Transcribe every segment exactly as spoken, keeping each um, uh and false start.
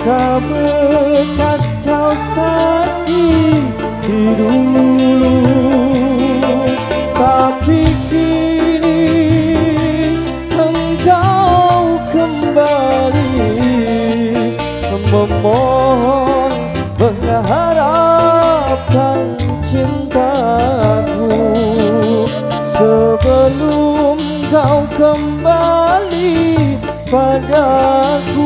luka bekas kau sakiti dulu, tapi kini engkau kembali memohon mengharapkan cintaku. Sebelum kau kembali padaku,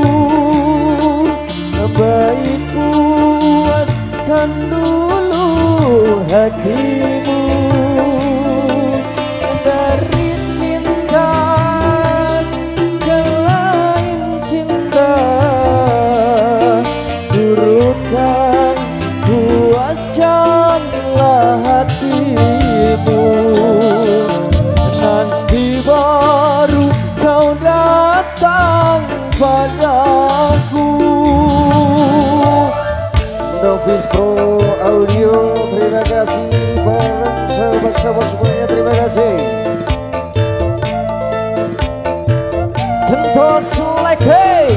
baik puaskan dulu hatimu dari cinta ke lain cinta. Turutkan, puaskanlah hatimu, nanti baru kau datang padaku. Novis Pro Audio, terima kasih bareng sahabat-sahabat semuanya, terima kasih. Kentos Leke.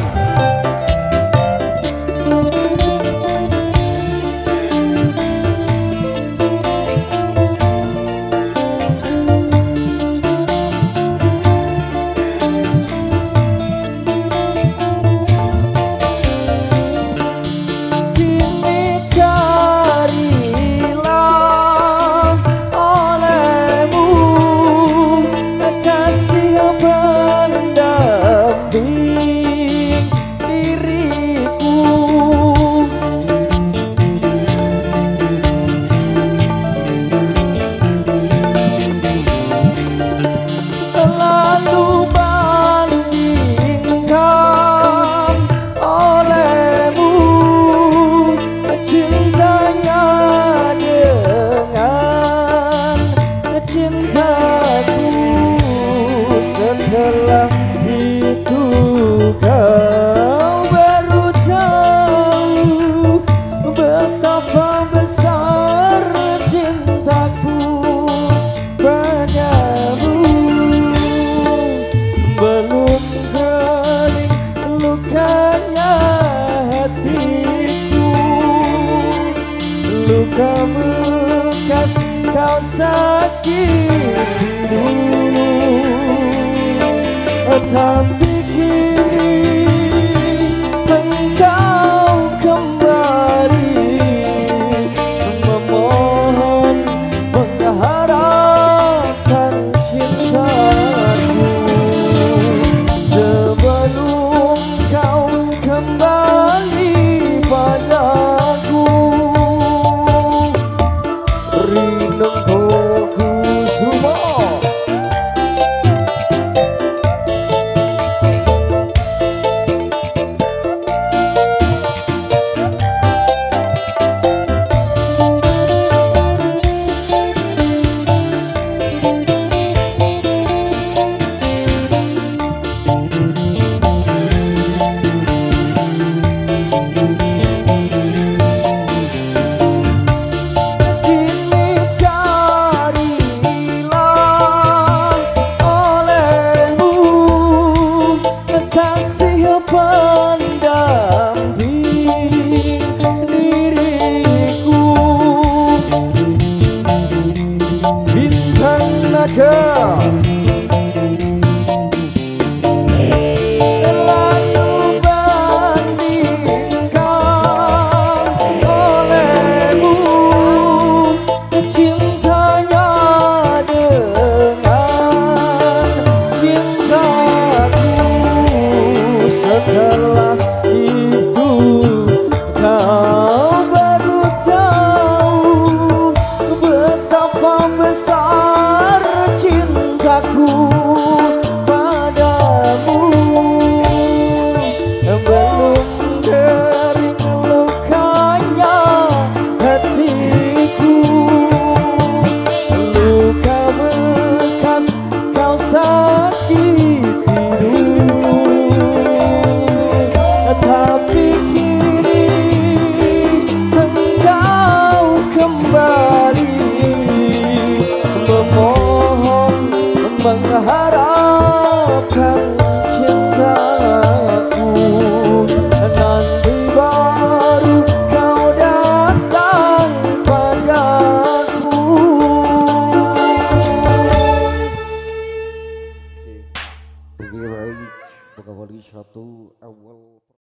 Setelah itu kau baru tahu betapa besar cintaku padamu. Belum kering lukanya hatiku, luka bekas kau sakiti dulu, tapi kini engkau kembali memohon mengharapkan cintaku. Sebelum kau kembali padaku, rinduku semua. Setelah itu kau baru tahu betapa besar cintaku padamu. Belum kering lukanya hatiku, luka bekas kau sakiti dulu, tapi kini engkau kembali memohon mengharapkan cintaku. Nanti mengawali satu awal